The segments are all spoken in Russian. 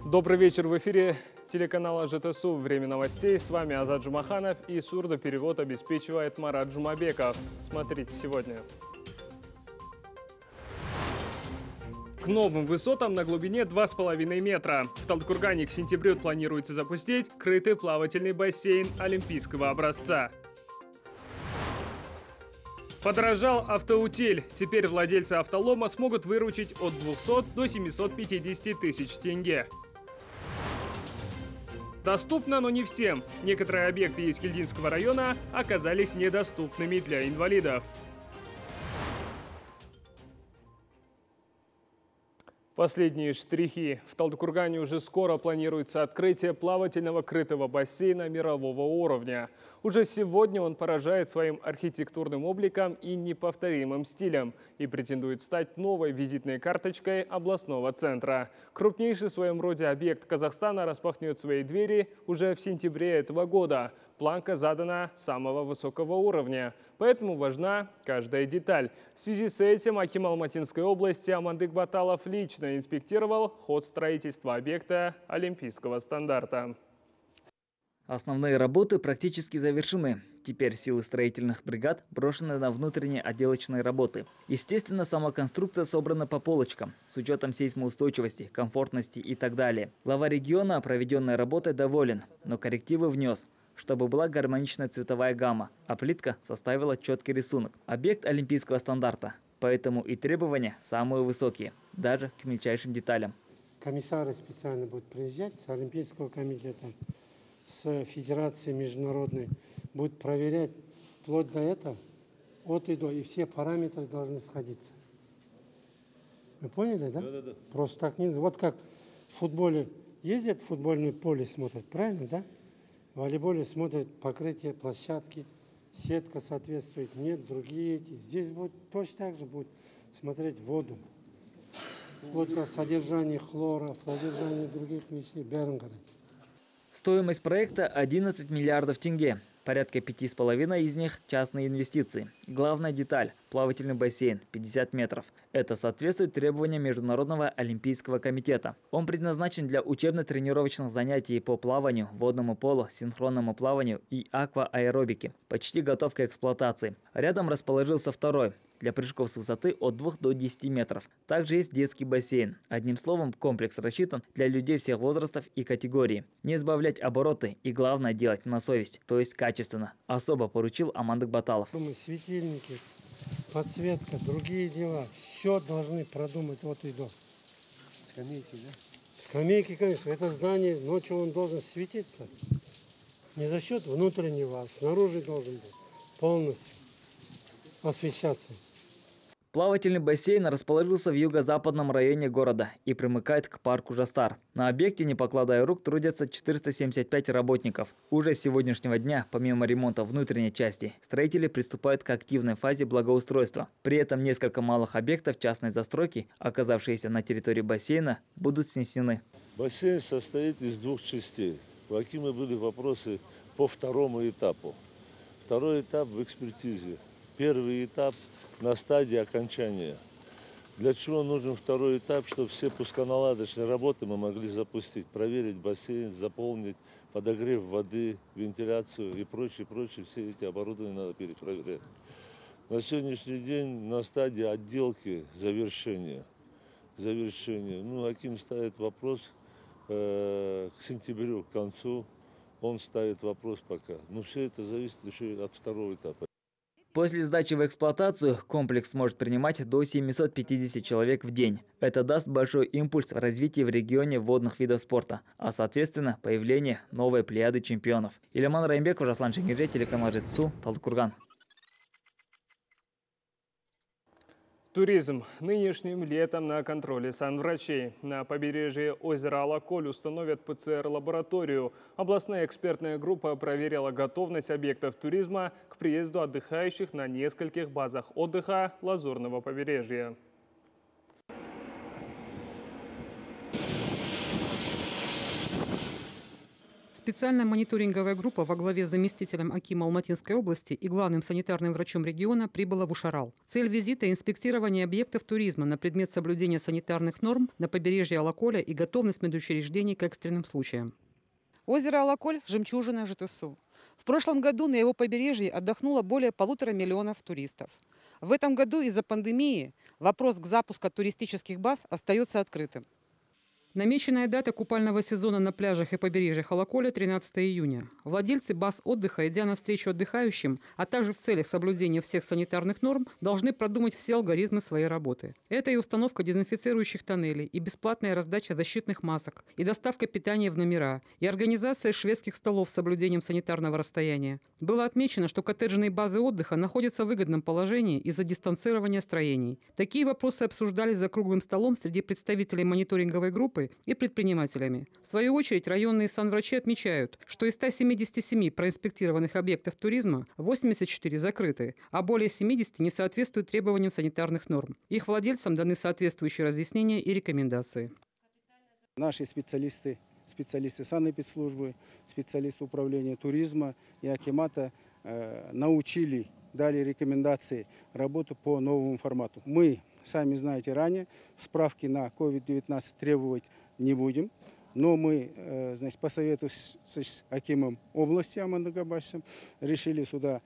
Добрый вечер, в эфире телеканала ЖТСУ. Время новостей. С вами Азат Джумаханов, и сурдоперевод обеспечивает Марат Джумабеков. Смотрите сегодня. К новым высотам на глубине 2,5 метра. В Талдыкургане к сентябрю планируется запустить крытый плавательный бассейн олимпийского образца. Подорожал автоутиль. Теперь владельцы автолома смогут выручить от 200 до 750 тысяч тенге. Доступно, но не всем. Некоторые объекты Ескильдинского района оказались недоступными для инвалидов. Последние штрихи. В Талдыкургане уже скоро планируется открытие плавательного крытого бассейна мирового уровня. Уже сегодня он поражает своим архитектурным обликом и неповторимым стилем и претендует стать новой визитной карточкой областного центра. Крупнейший в своем роде объект Казахстана распахнет свои двери уже в сентябре этого года. Планка задана самого высокого уровня, поэтому важна каждая деталь. В связи с этим аким Алматинской области Амандык Баталов лично инспектировал ход строительства объекта олимпийского стандарта. Основные работы практически завершены. Теперь силы строительных бригад брошены на внутренние отделочные работы. Естественно, сама конструкция собрана по полочкам, с учетом сейсмоустойчивости, комфортности и так далее. Глава региона проведенной работой доволен, но коррективы внес, чтобы была гармоничная цветовая гамма, а плитка составила четкий рисунок. Объект олимпийского стандарта, поэтому и требования самые высокие, даже к мельчайшим деталям. Комиссары специально будут приезжать с Олимпийского комитета, с Федерации международной, будут проверять вплоть до этого, от и до, и все параметры должны сходиться. Вы поняли, да? Да. Просто так не... Вот как в футболе ездят в футбольное поле, смотрят, правильно, да? В волейболе смотрят покрытие площадки, сетка соответствует, нет, другие эти. Здесь будет точно так же будет смотреть воду. Вот как содержание хлора, содержание других вещей. Стоимость проекта 11 миллиардов тенге. Порядка 5,5 из них – частные инвестиции. Главная деталь – плавательный бассейн, 50 метров. Это соответствует требованиям Международного олимпийского комитета. Он предназначен для учебно-тренировочных занятий по плаванию, водному полу, синхронному плаванию и аквааэробике. Почти готов к эксплуатации. Рядом расположился второй – для прыжков с высоты от 2 до 10 метров. Также есть детский бассейн. Одним словом, комплекс рассчитан для людей всех возрастов и категорий. Не сбавлять обороты и, главное, делать на совесть, то есть качественно. Особо поручил Амандык Баталов. Светильники, подсветка, другие дела. Все должны продумать от и до. Скамейки, да? Скамейки, конечно. Это здание, ночью он должен светиться. Не за счет внутреннего, а снаружи должен быть полностью освещаться. Плавательный бассейн расположился в юго-западном районе города и примыкает к парку Жастар. На объекте, не покладая рук, трудятся 475 работников. Уже с сегодняшнего дня, помимо ремонта внутренней части, строители приступают к активной фазе благоустройства. При этом несколько малых объектов частной застройки, оказавшиеся на территории бассейна, будут снесены. Бассейн состоит из двух частей. Какими были вопросы по второму этапу? Второй этап в экспертизе. Первый этап на стадии окончания. Для чего нужен второй этап? Чтобы все пусконаладочные работы мы могли запустить, проверить бассейн, заполнить, подогрев воды, вентиляцию и прочее. Все эти оборудования надо перепроверять. На сегодняшний день на стадии отделки завершения. Аким ставит вопрос к сентябрю, к концу. Он ставит вопрос пока. Но все это зависит еще и от второго этапа. После сдачи в эксплуатацию комплекс сможет принимать до 750 человек в день. Это даст большой импульс в развитии в регионе водных видов спорта, а соответственно появление новой плеяды чемпионов. Иляман Раймбеков, Жаслан Шенгирже, телеканал ЖТСУ, Талдыкурган. Туризм. Нынешним летом на контроле санврачей. На побережье озера Алаколь установят ПЦР-лабораторию. Областная экспертная группа проверила готовность объектов туризма к приезду отдыхающих на нескольких базах отдыха Лазурного побережья. С Специальная мониторинговая группа во главе с заместителем акима Алматинской области и главным санитарным врачом региона прибыла в Ушарал. Цель визита – инспектирование объектов туризма на предмет соблюдения санитарных норм на побережье Алаколя и готовность медучреждений к экстренным случаям. Озеро Алаколь – жемчужина ЖТСУ. В прошлом году на его побережье отдохнуло более 1,5 миллиона туристов. В этом году из-за пандемии вопрос к запуску туристических баз остается открытым. Намеченная дата купального сезона на пляжах и побережьях Алаколя – 13 июня. Владельцы баз отдыха, идя навстречу отдыхающим, а также в целях соблюдения всех санитарных норм, должны продумать все алгоритмы своей работы. Это и установка дезинфицирующих тоннелей, и бесплатная раздача защитных масок, и доставка питания в номера, и организация шведских столов с соблюдением санитарного расстояния. Было отмечено, что коттеджные базы отдыха находятся в выгодном положении из-за дистанцирования строений. Такие вопросы обсуждались за круглым столом среди представителей мониторинговой группы и предпринимателями. В свою очередь, районные санврачи отмечают, что из 177 проинспектированных объектов туризма 84 закрыты, а более 70 не соответствуют требованиям санитарных норм. Их владельцам даны соответствующие разъяснения и рекомендации. Наши специалисты санэпидслужбы, специалисты управления туризма и акимата научили, дали рекомендации работы по новому формату. Мы, сами знаете, ранее справки на COVID-19 требовать не будем, но мы, посоветовавшись с акимом области Амандом Габашевым, решили сюда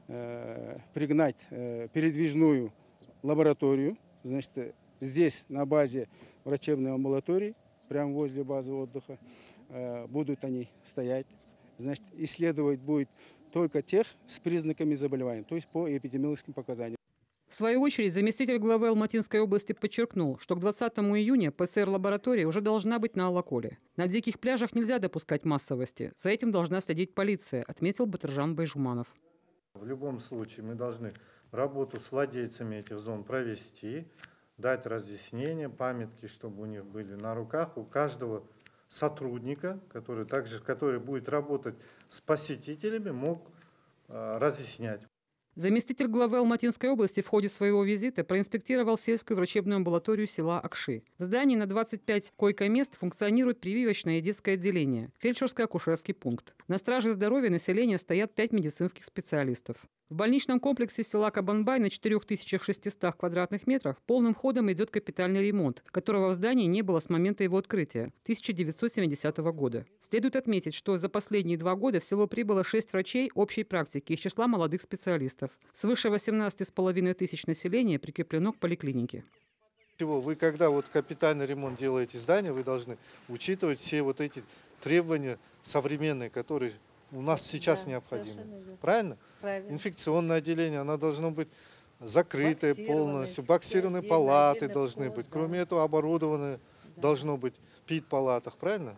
пригнать передвижную лабораторию. Значит, здесь на базе врачебной амбулатории, прямо возле базы отдыха, будут они стоять. Значит, исследовать будет только тех с признаками заболевания, то есть по эпидемиологическим показаниям. В свою очередь, заместитель главы Алматинской области подчеркнул, что к 20 июня ПЦР-лаборатория уже должна быть на Алаколе. На диких пляжах нельзя допускать массовости. За этим должна следить полиция, отметил Батыржан Байжуманов. В любом случае мы должны работу с владельцами этих зон провести, дать разъяснения, памятки, чтобы у них были на руках, у каждого сотрудника, который будет работать с посетителями, мог разъяснять. Заместитель главы Алматинской области в ходе своего визита проинспектировал сельскую врачебную амбулаторию села Акши. В здании на 25 койко-мест функционирует прививочное и детское отделение, фельдшерско-акушерский пункт. На страже здоровья населения стоят 5 медицинских специалистов. В больничном комплексе села Кабанбай на 4600 квадратных метрах полным ходом идет капитальный ремонт, которого в здании не было с момента его открытия, 1970 года. Следует отметить, что за последние 2 года в село прибыло 6 врачей общей практики из числа молодых специалистов. Свыше 18,5 тысяч населения прикреплено к поликлинике. Вы, когда капитальный ремонт делаете здания, вы должны учитывать все эти требования современные, которые у нас сейчас необходимы. Правильно? Правильно. Инфекционное отделение, оно должно быть закрытое полностью, боксированные палаты должны быть. Кроме этого, оборудованное должно быть в ПИД-палатах. Правильно?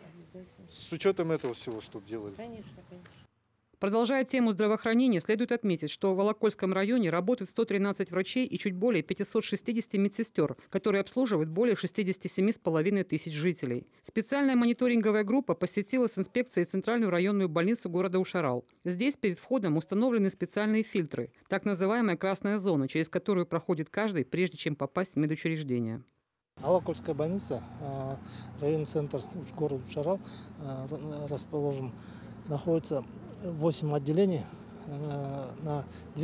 С учетом этого всего, что делали. Конечно, конечно. Продолжая тему здравоохранения, следует отметить, что в Алакольском районе работают 113 врачей и чуть более 560 медсестер, которые обслуживают более 67,5 тысяч жителей. Специальная мониторинговая группа посетила с инспекцией Центральную районную больницу города Ушарал. Здесь перед входом установлены специальные фильтры, так называемая красная зона, через которую проходит каждый, прежде чем попасть в медучреждение. Алакольская больница, районный центр города Ушарал, расположен, находится 8 отделений на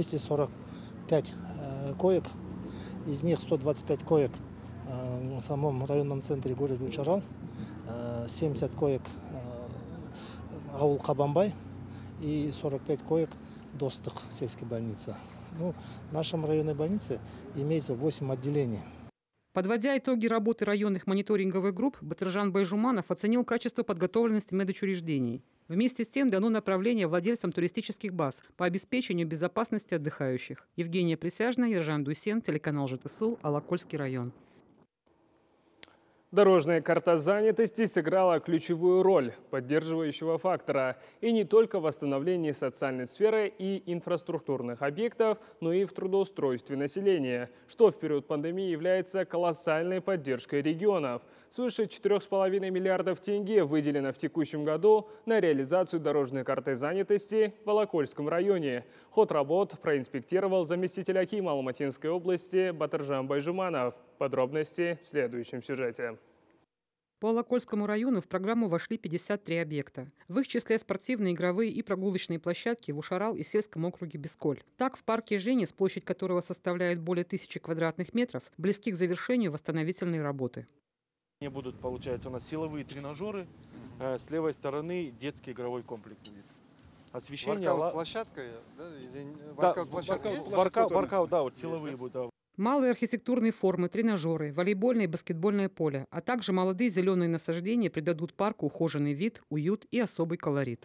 245 коек. Из них 125 коек в самом районном центре города Ушарал, 70 коек аул Кабанбай и 45 коек Достык сельской больницы. В нашем районной больнице имеется 8 отделений. Подводя итоги работы районных мониторинговых групп, Батыржан Байжуманов оценил качество подготовленности медучреждений. Вместе с тем дано направление владельцам туристических баз по обеспечению безопасности отдыхающих. Евгения Присяжная, Ержан Дусен, телеканал ЖТСУ, Алакольский район. Дорожная карта занятости сыграла ключевую роль поддерживающего фактора и не только в восстановлении социальной сферы и инфраструктурных объектов, но и в трудоустройстве населения, что в период пандемии является колоссальной поддержкой регионов. Свыше 4,5 миллиардов тенге выделено в текущем году на реализацию дорожной карты занятости в Алакольском районе. Ход работ проинспектировал заместитель акима Алматинской области Батыржан Байжуманов. Подробности в следующем сюжете. По Алакольскому району в программу вошли 53 объекта. В их числе спортивные, игровые и прогулочные площадки в Ушарал и сельском округе Бесколь. Так, в парке Женис, площадь которого составляет более 1000 квадратных метров, близки к завершению восстановительные работы. Будут, получается, у нас силовые тренажеры, с левой стороны детский игровой комплекс будет. Освещение. Воркаут-площадка, да? Воркаут-площадка есть? Воркаут, да, вот силовые будут. Да. Малые архитектурные формы, тренажеры, волейбольное и баскетбольное поле, а также молодые зеленые насаждения придадут парку ухоженный вид, уют и особый колорит.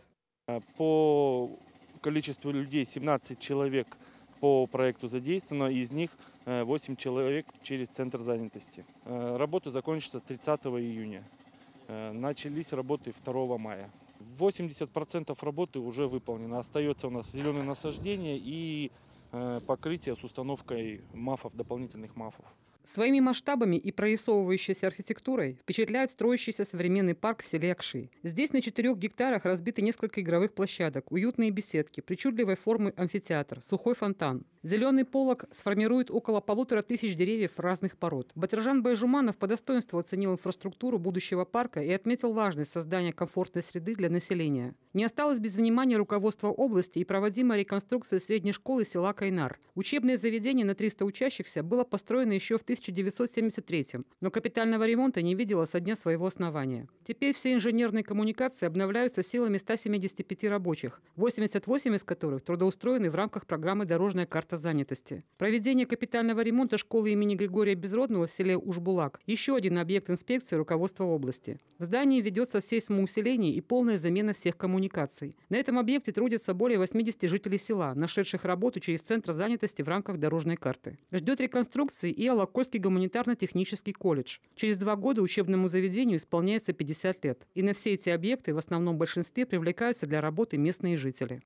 По количеству людей 17 человек по проекту задействовано, из них 8 человек через центр занятости. Работа закончится 30 июня. Начались работы 2 мая. 80% работы уже выполнено. Остается у нас зеленое насаждение и покрытие с установкой мафов, дополнительных мафов. Своими масштабами и прорисовывающейся архитектурой впечатляет строящийся современный парк в селе Акши. Здесь на 4 гектарах разбиты несколько игровых площадок, уютные беседки, причудливой формы амфитеатр, сухой фонтан. Зеленый полог сформирует около 1500 деревьев разных пород. Батыржан Байжуманов по достоинству оценил инфраструктуру будущего парка и отметил важность создания комфортной среды для населения. Не осталось без внимания руководства области и проводимая реконструкция средней школы села Кайнар. Учебное заведение на 300 учащихся было построено еще в 1973-м, но капитального ремонта не видела со дня своего основания. Теперь все инженерные коммуникации обновляются силами 175 рабочих, 88 из которых трудоустроены в рамках программы «Дорожная карта занятости». Проведение капитального ремонта школы имени Григория Безродного в селе Ушбулак – еще один объект инспекции руководства области. В здании ведется сейсмоусиление и полная замена всех коммуникаций. На этом объекте трудятся более 80 жителей села, нашедших работу через Центр занятости в рамках дорожной карты. Ждет реконструкции и Алакольский гуманитарно-технический колледж. Через 2 года учебному заведению исполняется 50 лет. И на все эти объекты в основном большинстве привлекаются для работы местные жители.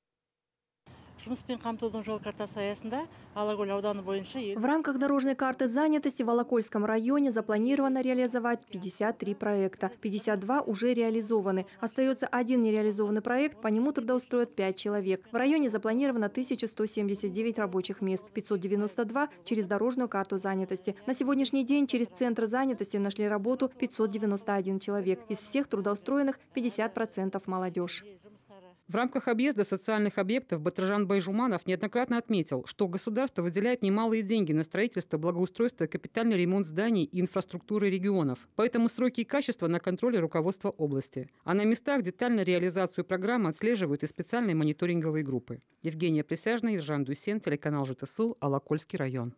В рамках дорожной карты занятости в Алакольском районе запланировано реализовать 53 проекта. 52 уже реализованы. Остается 1 нереализованный проект, по нему трудоустроят 5 человек. В районе запланировано 1179 рабочих мест, 592 через дорожную карту занятости. На сегодняшний день через Центр занятости нашли работу 591 человек. Из всех трудоустроенных 50% молодежь. В рамках объезда социальных объектов Батыржан Байжуманов неоднократно отметил, что государство выделяет немалые деньги на строительство, благоустройство и капитальный ремонт зданий и инфраструктуры регионов. Поэтому сроки и качество на контроле руководства области. А на местах детально реализацию программы отслеживают и специальные мониторинговые группы. Евгения Присяжная, Иржан Дусен, телеканал ЖТСУ, Алакольский район.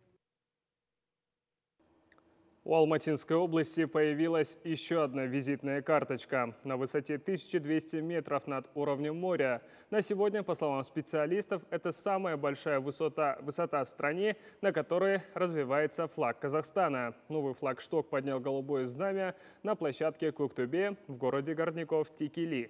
У Алматинской области появилась еще одна визитная карточка. На высоте 1200 метров над уровнем моря. На сегодня, по словам специалистов, это самая большая высота в стране, на которой развивается флаг Казахстана. Новый флагшток поднял голубое знамя на площадке Коктубе в городе Горняков-Текели.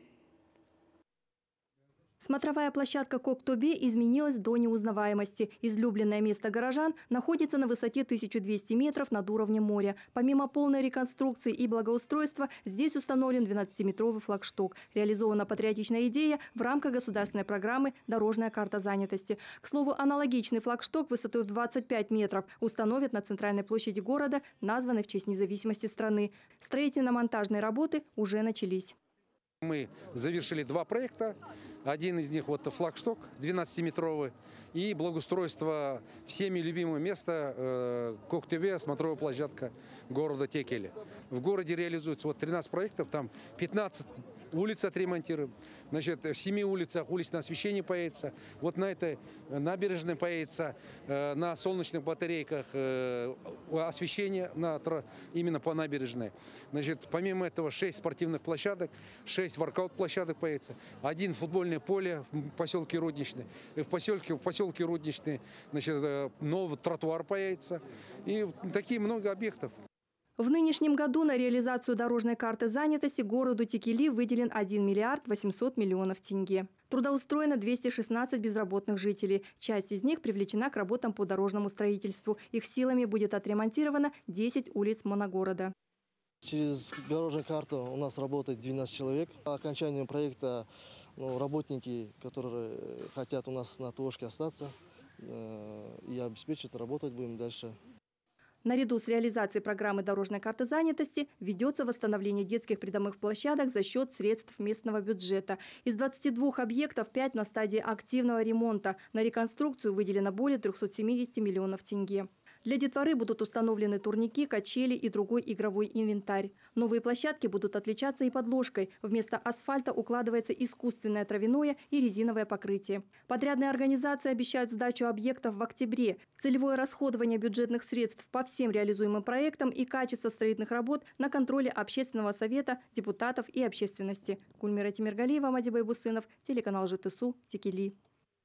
Смотровая площадка Коктубе изменилась до неузнаваемости. Излюбленное место горожан находится на высоте 1200 метров над уровнем моря. Помимо полной реконструкции и благоустройства, здесь установлен 12-метровый флагшток. Реализована патриотичная идея в рамках государственной программы «Дорожная карта занятости». К слову, аналогичный флагшток высотой в 25 метров установят на центральной площади города, названной в честь независимости страны. Строительно-монтажные работы уже начались. Мы завершили 2 проекта. Один из них вот флагшток 12-метровый и благоустройство всеми любимое место Коктубе, смотровая площадка города Текели. В городе реализуется вот 13 проектов, там 15 улиц отремонтируем. Значит, в 7 улицах уличное освещение появится. Вот на этой набережной появится на солнечных батарейках освещение именно по набережной. Значит, помимо этого 6 спортивных площадок, 6 воркаут-площадок появится. 1 футбольное поле в поселке Рудничный. И в поселке Рудничный, значит, новый тротуар появится. И такие много объектов. В нынешнем году на реализацию дорожной карты занятости городу Текели выделен 1 миллиард 800 миллионов тенге. Трудоустроено 216 безработных жителей. Часть из них привлечена к работам по дорожному строительству. Их силами будет отремонтировано 10 улиц моногорода. Через дорожную карту у нас работает 12 человек. По окончанию проекта работники, которые хотят у нас на ТОшке остаться и обеспечат, работать будем дальше. Наряду с реализацией программы дорожной карты занятости ведется восстановление детских придомовых площадок за счет средств местного бюджета. Из 22 объектов 5 на стадии активного ремонта. На реконструкцию выделено более 370 миллионов тенге. Для детворы будут установлены турники, качели и другой игровой инвентарь. Новые площадки будут отличаться и подложкой. Вместо асфальта укладывается искусственное травяное и резиновое покрытие. Подрядные организации обещают сдачу объектов в октябре. Целевое расходование бюджетных средств по всем реализуемым проектам и качество строительных работ на контроле Общественного совета, депутатов и общественности. Гульмира Тимиргалиева, Мади Байбусынов, телеканал ЖТСУ, Текели.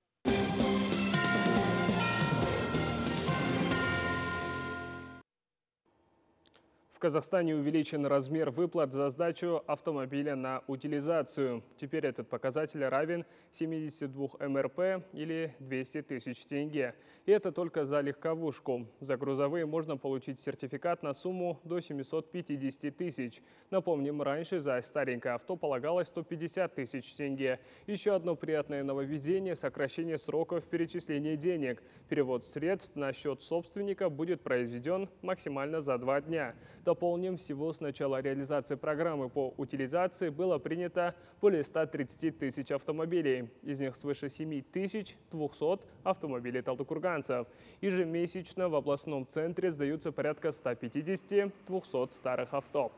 В Казахстане увеличен размер выплат за сдачу автомобиля на утилизацию. Теперь этот показатель равен 72 МРП или 200 тысяч тенге. И это только за легковушку. За грузовые можно получить сертификат на сумму до 750 тысяч. Напомним, раньше за старенькое авто полагалось 150 тысяч тенге. Еще одно приятное нововведение – сокращение сроков перечисления денег. Перевод средств на счет собственника будет произведен максимально за 2 дня. Дополним, всего с начала реализации программы по утилизации было принято более 130 тысяч автомобилей. Из них свыше 7200 автомобилей талдыкурганцев. Ежемесячно в областном центре сдаются порядка 150-200 старых авто.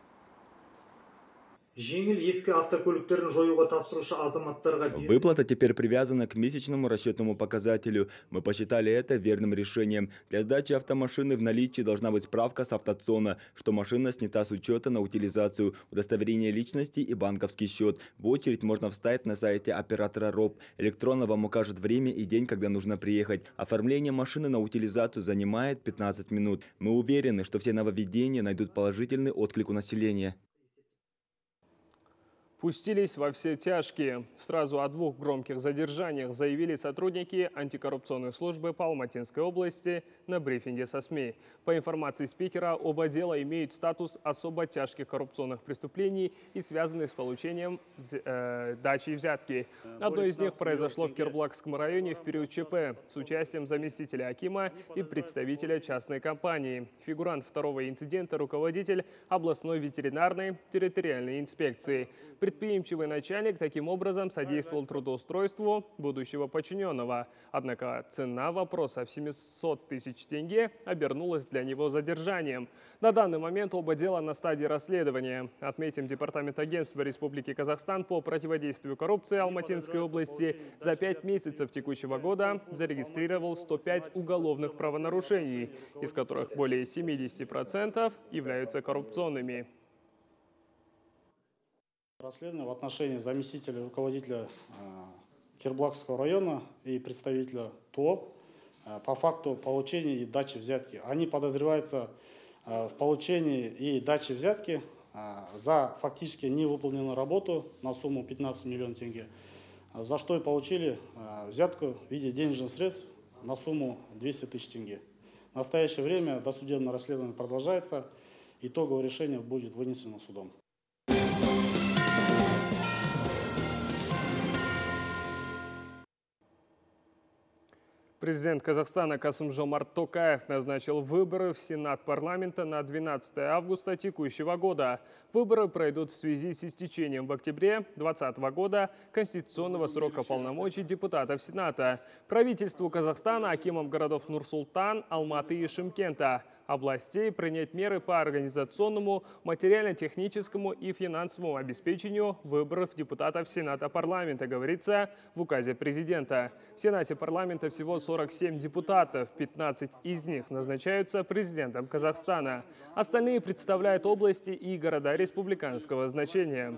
Выплата теперь привязана к месячному расчетному показателю. Мы посчитали это верным решением. Для сдачи автомашины в наличии должна быть справка с автоцона, что машина снята с учета на утилизацию, удостоверение личности и банковский счет. В очередь можно встать на сайте оператора РОП. Электронно вам укажет время и день, когда нужно приехать. Оформление машины на утилизацию занимает 15 минут. Мы уверены, что все нововведения найдут положительный отклик у населения. Пустились во все тяжкие. Сразу о 2 громких задержаниях заявили сотрудники антикоррупционной службы по Алматинской области на брифинге со СМИ. По информации спикера, оба дела имеют статус особо тяжких коррупционных преступлений и связаны с получением дачи и взятки. Одно из них произошло в Керблакском районе в период ЧП с участием заместителя акима и представителя частной компании. Фигурант второго инцидента – руководитель областной ветеринарной территориальной инспекции. Предприимчивый начальник таким образом содействовал трудоустройству будущего подчиненного. Однако цена вопроса в 700 тысяч тенге обернулась для него задержанием. На данный момент оба дела на стадии расследования. Отметим, Департамент агентства Республики Казахстан по противодействию коррупции Алматинской области за 5 месяцев текущего года зарегистрировал 105 уголовных правонарушений, из которых более 70% являются коррупционными. Расследование в отношении заместителя руководителя Керблакского района и представителя ТО по факту получения и дачи взятки. Они подозреваются в получении и даче взятки за фактически невыполненную работу на сумму 15 миллионов тенге, за что и получили взятку в виде денежных средств на сумму 200 тысяч тенге. В настоящее время досудебное расследование продолжается. Итоговое решение будет вынесено судом. Президент Казахстана Касым-Жомарт Токаев назначил выборы в Сенат парламента на 12 августа текущего года. Выборы пройдут в связи с истечением в октябре 2020 года конституционного срока полномочий депутатов Сената. Правительству Казахстана, акимам городов Нур-Султан, Алматы и Шымкента областей принять меры по организационному, материально-техническому и финансовому обеспечению выборов депутатов Сената парламента, говорится в указе президента. В Сенате парламента всего 47 депутатов, 15 из них назначаются президентом Казахстана. Остальные представляют области и города республиканского значения.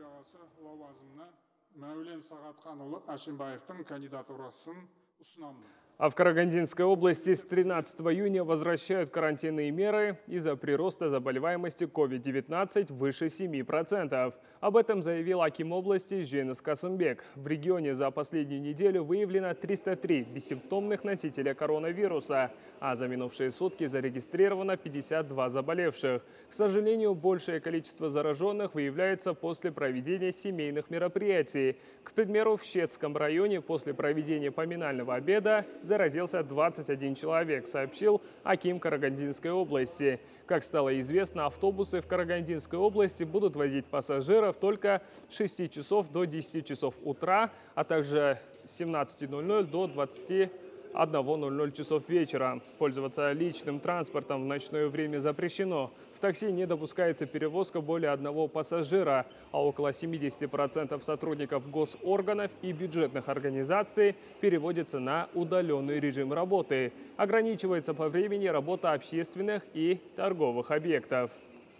А в Карагандинской области с 13 июня возвращают карантинные меры из-за прироста заболеваемости COVID-19 выше 7%. Об этом заявил аким области Жейнас Касымбек. В регионе за последнюю неделю выявлено 303 бессимптомных носителя коронавируса, а за минувшие сутки зарегистрировано 52 заболевших. К сожалению, большее количество зараженных выявляется после проведения семейных мероприятий. К примеру, в Щецком районе после проведения поминального обеда заразился 21 человек, сообщил аким Карагандинской области. Как стало известно, автобусы в Карагандинской области будут возить пассажиров только с 6 часов до 10 часов утра, а также с 17:00 до 21:00 часов вечера. Пользоваться личным транспортом в ночное время запрещено. В такси не допускается перевозка более одного пассажира, а около 70% сотрудников госорганов и бюджетных организаций переводятся на удаленный режим работы. Ограничивается по времени работа общественных и торговых объектов.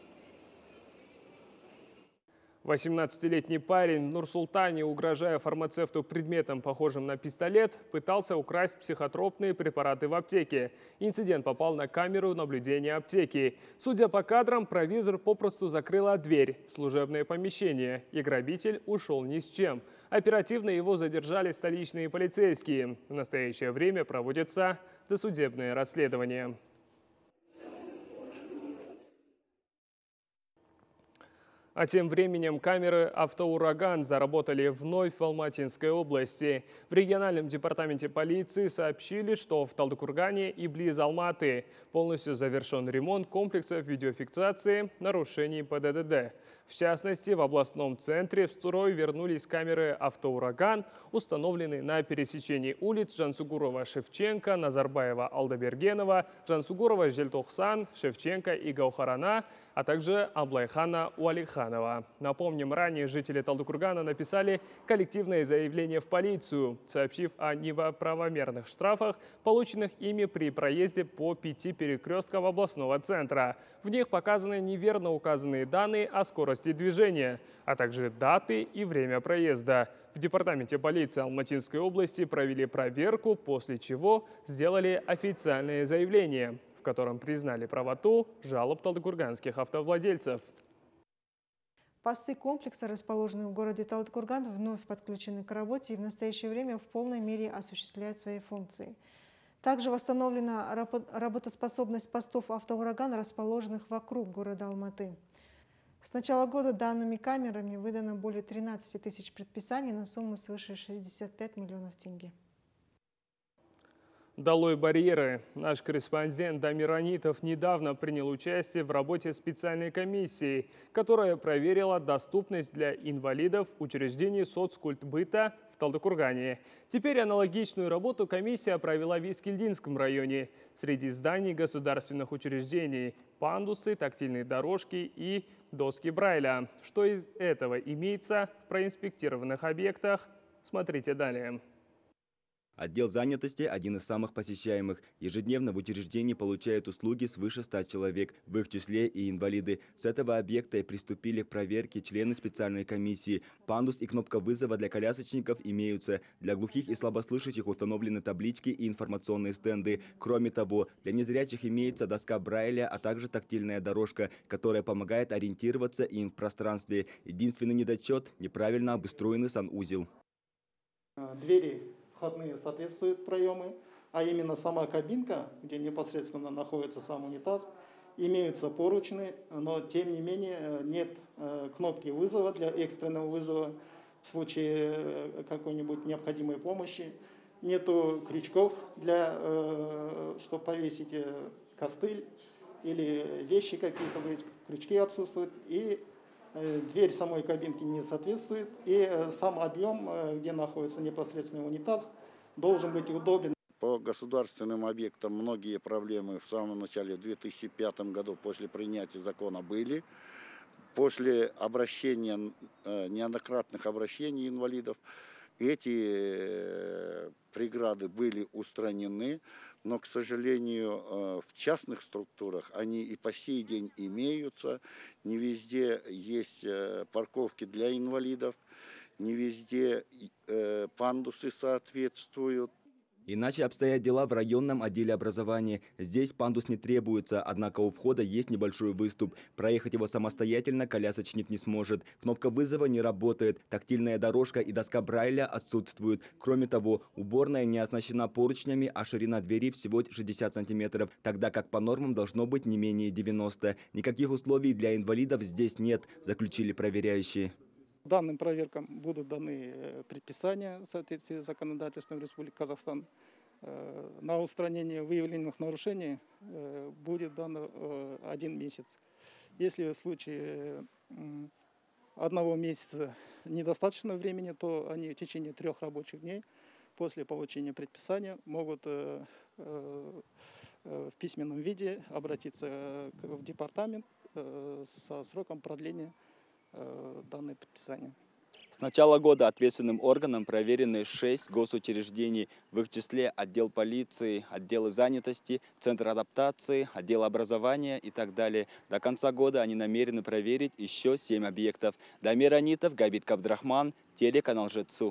18-летний парень в Нур-Султане, угрожая фармацевту предметом, похожим на пистолет, пытался украсть психотропные препараты в аптеке. Инцидент попал на камеру наблюдения аптеки. Судя по кадрам, провизор попросту закрыла дверь в служебное помещение, и грабитель ушел ни с чем. Оперативно его задержали столичные полицейские. В настоящее время проводится досудебное расследование. А тем временем камеры «Автоураган» заработали вновь в Алматинской области. В региональном департаменте полиции сообщили, что в Талдыкургане и близ Алматы полностью завершен ремонт комплексов видеофиксации нарушений ПДД. В частности, в областном центре в строй вернулись камеры «Автоураган», установленные на пересечении улиц Жансугурова-Шевченко, Назарбаева-Алдабергенова, Жансугурова-Жельтохсан, Шевченко и Гаухарана, а также Аблайхана Уалиханова. Напомним, ранее жители Талдыкургана написали коллективное заявление в полицию, сообщив о неправомерных штрафах, полученных ими при проезде по 5 перекресткам областного центра. В них показаны неверно указанные данные о скорости движения, а также даты и время проезда. В департаменте полиции Алматинской области провели проверку, после чего сделали официальное заявление, в котором признали правоту жалоб талдыкурганских автовладельцев. Посты комплекса, расположенные в городе Талдыкурган, вновь подключены к работе и в настоящее время в полной мере осуществляют свои функции. Также восстановлена работоспособность постов «Автоураган», расположенных вокруг города Алматы. С начала года данными камерами выдано более 13 тысяч предписаний на сумму свыше 65 миллионов тенге. Долой барьеры. Наш корреспондент Дамир Анитов недавно принял участие в работе специальной комиссии, которая проверила доступность для инвалидов учреждений соцкультбыта в Талдыкургане. Теперь аналогичную работу комиссия провела в Искильдинском районе. Среди зданий государственных учреждений – пандусы, тактильные дорожки и доски Брайля. Что из этого имеется в проинспектированных объектах? Смотрите далее. Отдел занятости – один из самых посещаемых. Ежедневно в учреждении получают услуги свыше 100 человек, в их числе и инвалиды. С этого объекта и приступили к проверке члены специальной комиссии. Пандус и кнопка вызова для колясочников имеются. Для глухих и слабослышащих установлены таблички и информационные стенды. Кроме того, для незрячих имеется доска Брайля, а также тактильная дорожка, которая помогает ориентироваться им в пространстве. Единственный недочет – неправильно обустроенный санузел. Двери входные соответствуют проемы, а именно сама кабинка, где непосредственно находится сам унитаз, имеются поручни, но тем не менее нет кнопки вызова для экстренного вызова в случае какой-нибудь необходимой помощи, нету крючков для, чтобы повесить костыль или вещи какие-то, крючки отсутствуют, и дверь самой кабинки не соответствует, и сам объем, где находится непосредственный унитаз, должен быть удобен. По государственным объектам многие проблемы в самом начале, в 2005 году, после принятия закона были. После обращения, неоднократных обращений инвалидов, эти преграды были устранены. Но, к сожалению, в частных структурах они и по сей день имеются. Не везде есть парковки для инвалидов, не везде пандусы соответствуют. Иначе обстоят дела в районном отделе образования. Здесь пандус не требуется, однако у входа есть небольшой выступ. Проехать его самостоятельно колясочник не сможет. Кнопка вызова не работает, тактильная дорожка и доска Брайля отсутствуют. Кроме того, уборная не оснащена поручнями, а ширина двери всего 60 сантиметров, тогда как по нормам должно быть не менее 90. Никаких условий для инвалидов здесь нет, заключили проверяющие. Данным проверкам будут даны предписания в соответствии с законодательством Республики Казахстан. на устранение выявленных нарушений будет дан 1 месяц. Если в случае 1 месяца недостаточно времени, то они в течение 3 рабочих дней после получения предписания могут в письменном виде обратиться в департамент со сроком продления данного предписания. С начала года ответственным органом проверены 6 госучреждений, в их числе отдел полиции, отделы занятости, центр адаптации, отдел образования и так далее. До конца года они намерены проверить еще 7 объектов. Дамир Анитов, Габит Кабдрахман, телеканал ЖЭЦУ.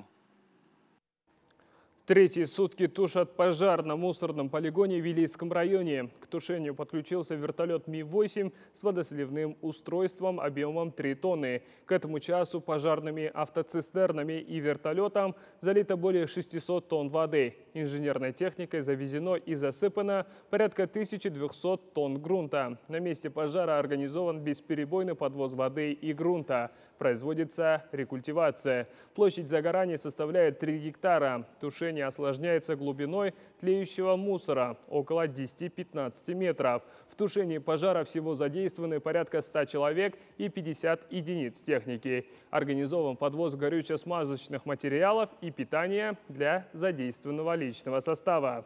Третьи сутки тушат пожар на мусорном полигоне в Вилийском районе. К тушению подключился вертолет Ми-8 с водосливным устройством объемом 3 тонны. К этому часу пожарными автоцистернами и вертолетом залито более 600 тонн воды. Инженерной техникой завезено и засыпано порядка 1200 тонн грунта. На месте пожара организован бесперебойный подвоз воды и грунта. Производится рекультивация. Площадь загорания составляет 3 гектара. Тушение осложняется глубиной тлеющего мусора – около 10-15 метров. В тушении пожара всего задействованы порядка 100 человек и 50 единиц техники. Организован подвоз горюче-смазочных материалов и питания для задействованного личного состава.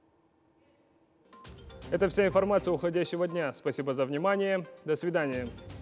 Это вся информация уходящего дня. Спасибо за внимание. До свидания.